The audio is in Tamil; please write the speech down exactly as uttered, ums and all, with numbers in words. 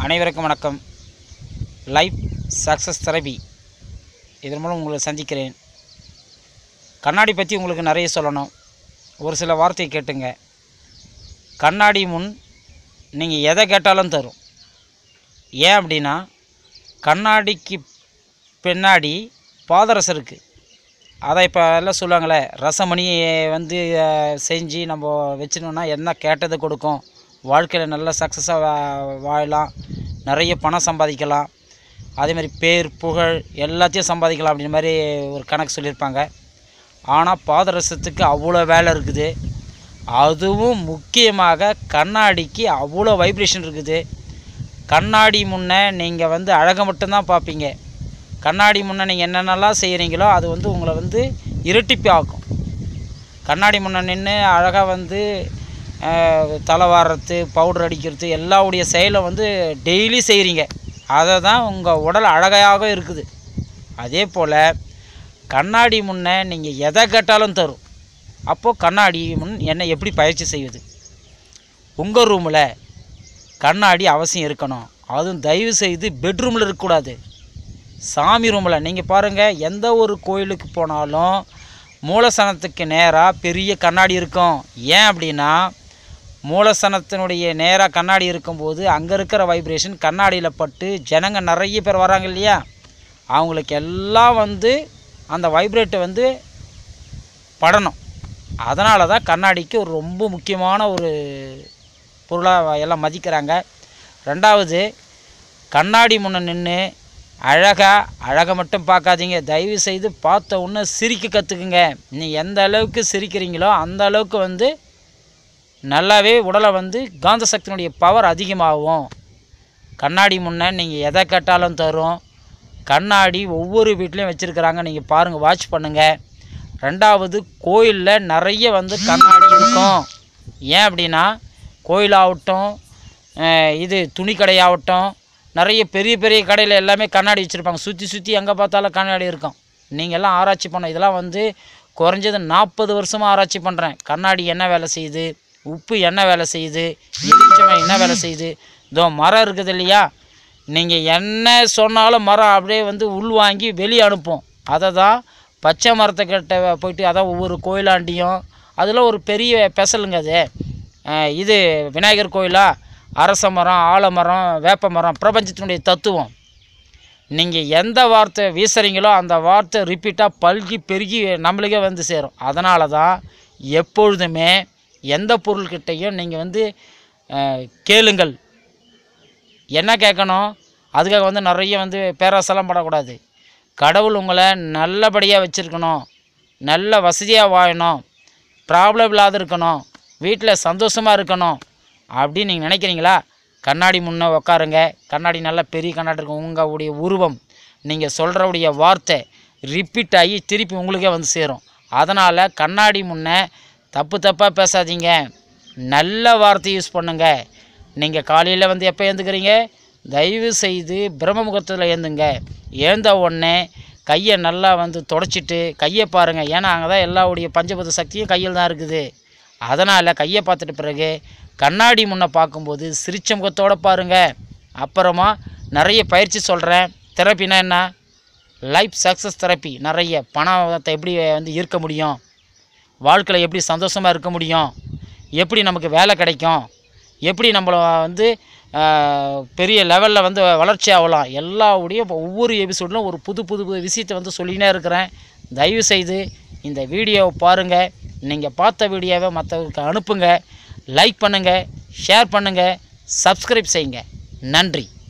அனைவருக்கும் வணக்கம். லைஃப் சக்ஸஸ் தெரபி இதன் மூலம் உங்களை சந்திக்கிறேன். கண்ணாடி பற்றி உங்களுக்கு நிறைய சொல்லணும். ஒரு சில வார்த்தையை கேட்டுங்க. கண்ணாடி முன் நீங்கள் எதை கேட்டாலும் தரும். ஏன் அப்படின்னா, கண்ணாடிக்கு பின்னாடி பாதரசம் இருக்குது. அதை இப்போ எல்லாம் சொல்லுவாங்களே, ரசமணியை வந்து செஞ்சு நம்ம வச்சினோன்னா என்ன கேட்டதை கொடுக்கும், வாழ்க்கையில் நல்லா சக்ஸஸாக வாழலாம், நிறைய பணம் சம்பாதிக்கலாம், அதேமாதிரி பேர் புகழ் எல்லாத்தையும் சம்பாதிக்கலாம் அப்படின்ற மாதிரி ஒரு கணக்கு சொல்லியிருப்பாங்க. ஆனால் பாதரசத்துக்கு அவ்வளோ வேலை இருக்குது. அதுவும் முக்கியமாக கண்ணாடிக்கு அவ்வளோ வைப்ரேஷன் இருக்குது. கண்ணாடி முன்னே நீங்கள் வந்து அழகை மட்டும்தான் பார்ப்பீங்க. கண்ணாடி முன்னே நீங்கள் என்னென்னலாம் செய்கிறீங்களோ அது வந்து உங்களை வந்து இரட்டிப்பு ஆக்கும். கண்ணாடி முன்னே நின்று அழகாக வந்து தலை வாடுறது, பவுடர் அடிக்கிறது, எல்லாவுடைய செயலை வந்து டெய்லி செய்கிறீங்க. அதை தான் உங்கள் உடல் அழகாக இருக்குது. அதே போல் கண்ணாடி முன்னே நீங்கள் எதை கேட்டாலும் தரும். அப்போது கண்ணாடி முன் என்ன எப்படி பயிற்சி செய்வது? உங்கள் ரூமில் கண்ணாடி அவசியம் இருக்கணும். அதுவும் தயவு செய்து பெட்ரூமில் இருக்கக்கூடாது. சாமி ரூமில் நீங்கள் பாருங்கள், எந்த ஒரு கோயிலுக்கு போனாலும் மூலஸ்தானத்துக்கு நேராக பெரிய கண்ணாடி இருக்கும். ஏன் அப்படின்னா, மூலஸ்தானத்தினுடைய நேராக கண்ணாடி இருக்கும்போது அங்கே இருக்கிற வைப்ரேஷன் கண்ணாடியில் பட்டு ஜனங்க நிறைய பேர் வராங்க இல்லையா, அவங்களுக்கு எல்லாம் வந்து அந்த வைப்ரேட்டை வந்து படணும். அதனால தான் கண்ணாடிக்கு ஒரு ரொம்ப முக்கியமான ஒரு பொருளாக எல்லாம் மதிக்கிறாங்க. ரெண்டாவது, கண்ணாடி முன்னே நின்று அழகாக அழகை மட்டும் பார்க்காதீங்க. தயவு செய்து பார்த்த உடனே சிரிக்க கற்றுக்குங்க. நீ எந்த அளவுக்கு சிரிக்கிறீங்களோ அந்த அளவுக்கு வந்து நல்லாவே உடலை வந்து காந்த சக்தியினுடைய பவர் அதிகமாகும். கண்ணாடி முன்னே நீங்கள் எதை கேட்டாலும் தரும். கண்ணாடி ஒவ்வொரு வீட்லேயும் வச்சுருக்கிறாங்க, நீங்கள் பாருங்கள், வாட்ச் பண்ணுங்கள். ரெண்டாவது, கோயிலில் நிறைய வந்து கண்ணாடி இருக்கும். ஏன் அப்படின்னா, கோயிலாகட்டும், இது துணி கடையாகட்டும், நிறைய பெரிய பெரிய கடையில் எல்லாமே கண்ணாடி வச்சுருப்பாங்க. சுற்றி சுற்றி எங்கே பார்த்தாலும் கண்ணாடி இருக்கும். நீங்கள்லாம் ஆராய்ச்சி பண்ண, இதெல்லாம் வந்து குறைஞ்சது நாற்பது வருஷமாக ஆராய்ச்சி பண்ணுறேன். கண்ணாடி என்ன வேலை செய்யுது, உப்பு என்ன வேலை செய்யுது, எலுமிச்சம்பழம் என்ன வேலை செய்யுது, இதோ மரம் இருக்குது இல்லையா, நீங்கள் என்ன சொன்னாலும் மரம் அப்படியே வந்து உள்வாங்கி வெளியே அனுப்பும். அதை தான் பச்சை மரத்துக்கிட்ட போயிட்டு, அதான் ஒவ்வொரு கோயிலாண்டியும் அதில் ஒரு பெரிய பெசலுங்க. அது இது விநாயகர் கோயிலா, அரச மரம், ஆலமரம், வேப்ப மரம், பிரபஞ்சத்தினுடைய தத்துவம். நீங்கள் எந்த வார்த்தை வீசுகிறீங்களோ அந்த வார்த்தை ரிப்பீட்டாக பல்கி பெருகி நம்மளுக்கே வந்து சேரும். அதனால தான் எப்பொழுதுமே எந்த பொருள்கிட்டையும் நீங்கள் வந்து கேளுங்கள். என்ன கேட்கணும், அதுக்காக வந்து நிறைய வந்து பேராசெல்லாம் படக்கூடாது. கடவுள் உங்களை நல்லபடியாக வச்சுருக்கணும், நல்ல வசதியாக வாழணும், ப்ராப்ளம் இல்லாத இருக்கணும், வீட்டில் சந்தோஷமாக இருக்கணும் அப்படின்னு நீங்கள் நினைக்கிறீங்களா, கண்ணாடி முன்னே உக்காருங்க. கண்ணாடி நல்லா பெரிய கண்ணாடி இருக்கும். உங்களுடைய உருவம், நீங்கள் சொல்கிறவுடைய வார்த்தை ரிப்பீட் ஆகி திருப்பி உங்களுக்கே வந்து சேரும். அதனால் கண்ணாடி முன்னே தப்பு தப்பாக பேசாதீங்க, நல்ல வார்த்தை யூஸ் பண்ணுங்கள். நீங்கள் காலையில் வந்து எப்போ எழுந்துக்கிறீங்க, தயவு செய்து பிரம்ம முகூர்த்தத்தில் எழுந்துங்க. எழுந்த உடனே கையை நல்லா வந்து தொடச்சிட்டு கையை பாருங்கள். ஏன்னா அங்கே தான் எல்லாவுடைய பஞ்சபூத சக்தியும் கையில் தான் இருக்குது. அதனால் கையை பார்த்துட்டு பிறகு கண்ணாடி முன்னே பார்க்கும்போது சிரிச்ச முகத்தோடு பாருங்கள். அப்புறமா நிறைய பயிற்சி சொல்கிறேன். தெரப்பினா என்ன, லைஃப் சக்ஸஸ் தெரப்பி. நிறைய பணத்தை எப்படி வந்து ஈர்க்க முடியும், வாழ்க்கையில் எப்படி சந்தோஷமாக இருக்க முடியும், எப்படி நமக்கு வேலை கிடைக்கும், எப்படி நம்மளை வந்து பெரிய லெவலில் வந்து வளர்ச்சி ஆகலாம், எல்லாவுடைய ஒவ்வொரு எபிசோட்லையும் ஒரு புது புது புது விஷயத்தை வந்து சொல்லினே இருக்கிறேன். தயவு செய்து இந்த வீடியோவை பாருங்கள். நீங்கள் பார்த்த வீடியோவை மற்றவங்களுக்கு அனுப்புங்க, லைக் பண்ணுங்கள், ஷேர் பண்ணுங்கள், சப்ஸ்கிரைப் செய்யுங்க. நன்றி.